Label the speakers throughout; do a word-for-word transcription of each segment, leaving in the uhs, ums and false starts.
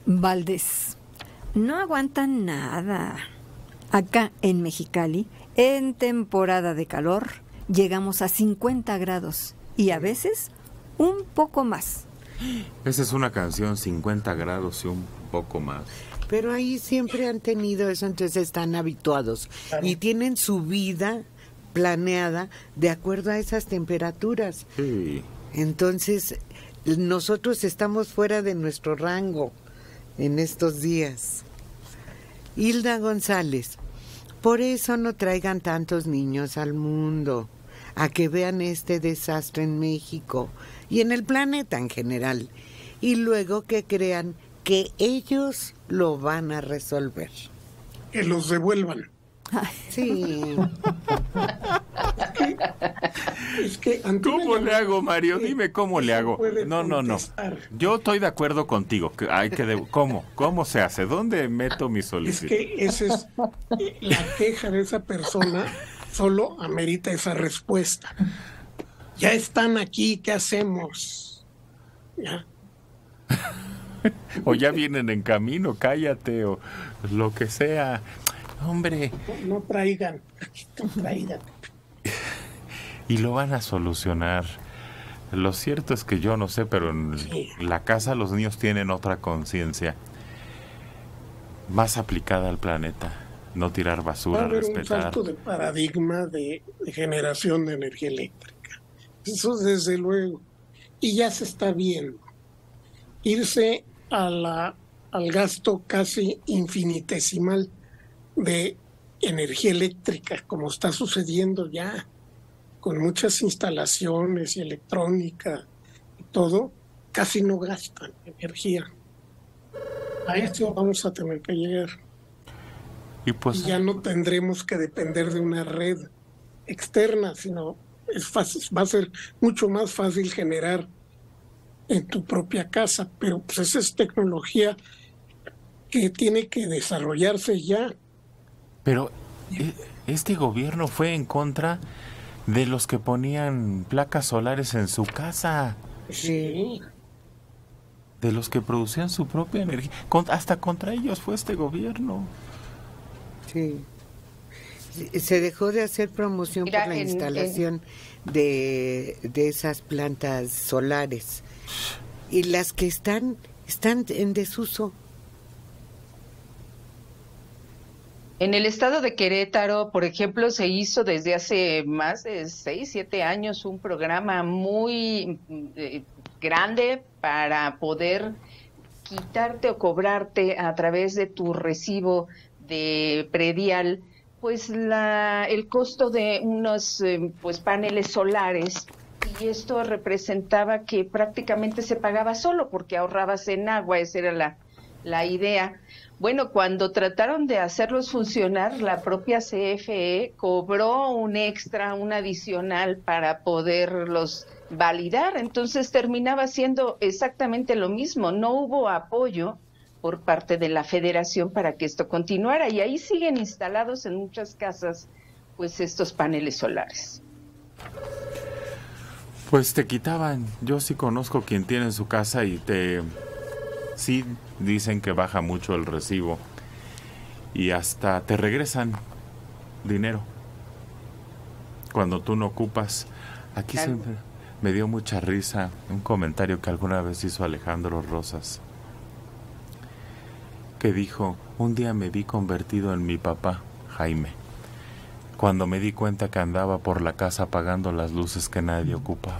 Speaker 1: Valdés, no aguantan nada. Acá en Mexicali, en temporada de calor, llegamos a cincuenta grados y a veces un poco más.
Speaker 2: Esa es una canción, cincuenta grados y un poco más.
Speaker 3: Pero ahí siempre han tenido eso, entonces están habituados y tienen su vida planeada de acuerdo a esas temperaturas.
Speaker 2: Sí.
Speaker 3: Entonces, nosotros estamos fuera de nuestro rango en estos días. Hilda González, por eso no traigan tantos niños al mundo, a que vean este desastre en México y en el planeta en general, y luego que crean que ellos lo van a resolver.
Speaker 4: Que los devuelvan.
Speaker 3: Sí.
Speaker 4: Es que,
Speaker 2: ¿cómo le hago, Mario? Dime cómo le hago. No, no, no. Yo estoy de acuerdo contigo. Que hay que de... ¿Cómo? ¿Cómo se hace? ¿Dónde meto mi solicitud?
Speaker 4: Es que esa es la queja de esa persona. Solo amerita esa respuesta. Ya están aquí, ¿qué hacemos? Ya.
Speaker 2: O ya vienen en camino, cállate, o lo que sea. Hombre.
Speaker 4: No, no traigan, no traigan.
Speaker 2: Y lo van a solucionar. Lo cierto es que yo no sé, pero en sí. la casa los niños tienen otra conciencia más aplicada al planeta. No tirar basura,
Speaker 4: Va a haber
Speaker 2: respetar.
Speaker 4: un salto de paradigma de, de generación de energía eléctrica. Eso desde luego. Y ya se está viendo. Irse a la, al gasto casi infinitesimal de energía eléctrica, como está sucediendo ya, con muchas instalaciones y electrónica y todo, casi no gastan energía. A eso vamos a tener que llegar.
Speaker 2: Y, pues,
Speaker 4: y ya no tendremos que depender de una red externa, sino es fácil, va a ser mucho más fácil generar en tu propia casa, pero pues esa es tecnología que tiene que desarrollarse ya.
Speaker 2: Pero este gobierno fue en contra de los que ponían placas solares en su casa.
Speaker 4: Sí.
Speaker 2: De los que producían su propia energía. Hasta contra ellos fue este gobierno.
Speaker 3: Sí. Se dejó de hacer promoción Mira, por la en, instalación en... de, de esas plantas solares. Y las que están, están en desuso.
Speaker 5: En el estado de Querétaro, por ejemplo, se hizo desde hace más de seis, siete años un programa muy eh, grande para poder quitarte o cobrarte a través de tu recibo de predial, pues la, el costo de unos eh, pues paneles solares, y esto representaba que prácticamente se pagaba solo porque ahorrabas en agua, esa era la, la idea. Bueno, cuando trataron de hacerlos funcionar, la propia C F E cobró un extra, un adicional para poderlos validar, entonces terminaba siendo exactamente lo mismo, no hubo apoyo por parte de la federación para que esto continuara, y ahí siguen instalados en muchas casas pues estos paneles solares.
Speaker 2: Pues te quitaban, yo sí conozco quien tiene en su casa y te... sí dicen que baja mucho el recibo y hasta te regresan dinero cuando tú no ocupas. Aquí claro. Siempre me dio mucha risa un comentario que alguna vez hizo Alejandro Rosas, que dijo: un día me vi convertido en mi papá, Jaime, cuando me di cuenta que andaba por la casa apagando las luces que nadie ocupaba.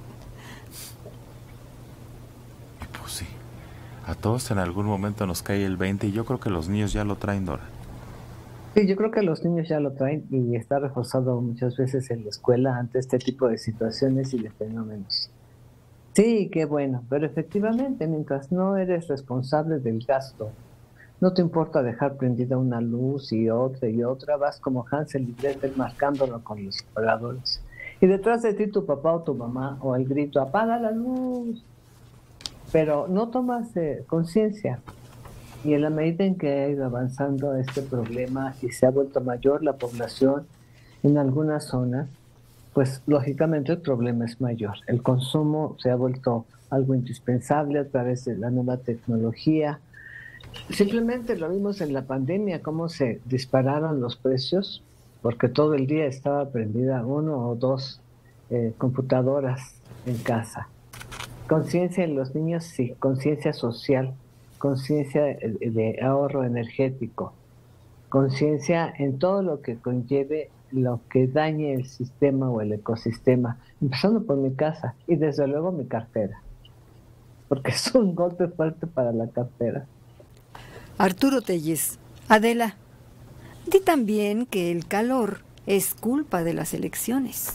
Speaker 2: Y pues sí, a todos en algún momento nos cae el veinte, y yo creo que los niños ya lo traen, Dora.
Speaker 6: Sí, yo creo que los niños ya lo traen y está reforzado muchas veces en la escuela ante este tipo de situaciones y de fenómenos. Sí, qué bueno, pero efectivamente, mientras no eres responsable del gasto, no te importa dejar prendida una luz y otra y otra, vas como Hansel y Gretel marcándolo con los apagadores. Y detrás de ti tu papá o tu mamá, o el grito: apaga la luz. Pero no tomas eh, conciencia. Y en la medida en que ha ido avanzando este problema y se ha vuelto mayor la población en algunas zonas, pues lógicamente el problema es mayor. El consumo se ha vuelto algo indispensable a través de la nueva tecnología, Simplemente lo vimos en la pandemia, cómo se dispararon los precios, porque todo el día estaba prendida uno o dos eh, computadoras en casa. Conciencia en los niños, sí, conciencia social, conciencia de, de ahorro energético, conciencia en todo lo que conlleve lo que dañe el sistema o el ecosistema, empezando por mi casa y desde luego mi cartera, porque es un golpe fuerte para la cartera.
Speaker 1: Arturo Telles, Adela, di también que el calor es culpa de las elecciones.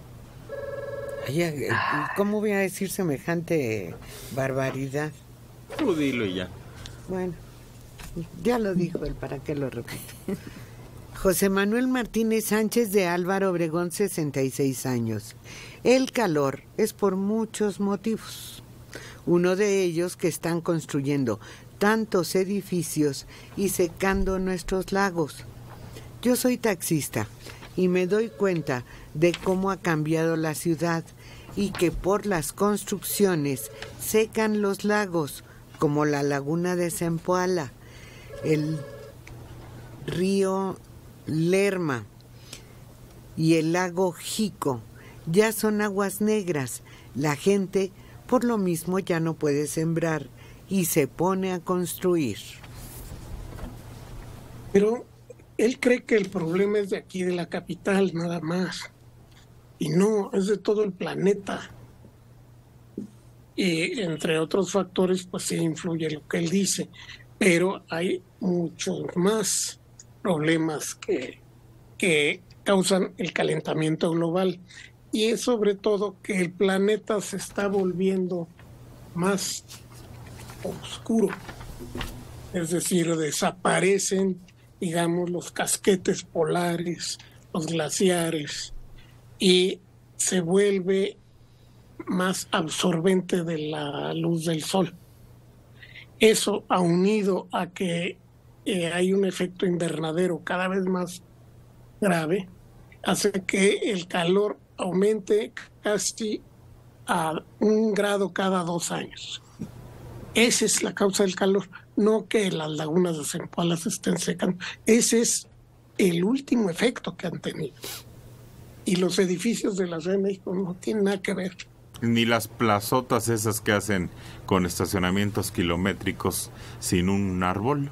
Speaker 3: Ay, ¿cómo voy a decir semejante barbaridad?
Speaker 2: Tú dilo y ya.
Speaker 3: Bueno, ya lo dijo él, ¿para qué lo repito? José Manuel Martínez Sánchez de Álvaro Obregón, sesenta y seis años. El calor es por muchos motivos. Uno de ellos que están construyendo tantos edificios y secando nuestros lagos. Yo soy taxista y me doy cuenta de cómo ha cambiado la ciudad y que por las construcciones secan los lagos, como la laguna de Zempoala, el río Lerma y el lago Jico. Ya son aguas negras. La gente, por lo mismo, ya no puede sembrar y se pone a construir.
Speaker 4: Pero él cree que el problema es de aquí, de la capital, nada más. Y no, es de todo el planeta. Y entre otros factores, pues sí influye lo que él dice. Pero hay muchos más problemas que, que causan el calentamiento global. Y es sobre todo que el planeta se está volviendo más oscuro, es decir, desaparecen, digamos, los casquetes polares, los glaciares, y se vuelve más absorbente de la luz del sol. Eso, aunido a que eh, hay un efecto invernadero cada vez más grave, hace que el calor aumente casi a un grado cada dos años. Esa es la causa del calor, no que las lagunas de Zempoala se estén secando. Ese es el último efecto que han tenido. Y los edificios de la Ciudad de México no tienen nada que ver.
Speaker 2: Ni las plazotas esas que hacen con estacionamientos kilométricos sin un árbol.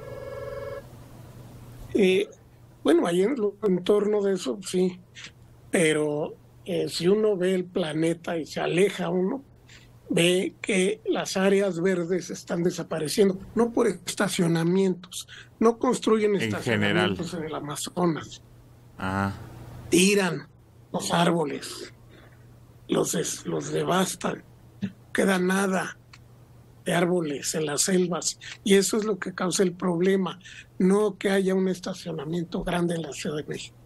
Speaker 4: Eh, bueno, ahí en, en torno de eso, sí. Pero eh, si uno ve el planeta y se aleja uno, ve que las áreas verdes están desapareciendo, no por estacionamientos, no construyen
Speaker 2: en
Speaker 4: estacionamientos
Speaker 2: general
Speaker 4: en el Amazonas.
Speaker 2: Ah.
Speaker 4: Tiran los árboles, los, des, los devastan, no queda nada de árboles en las selvas, y eso es lo que causa el problema, no que haya un estacionamiento grande en la Ciudad de México.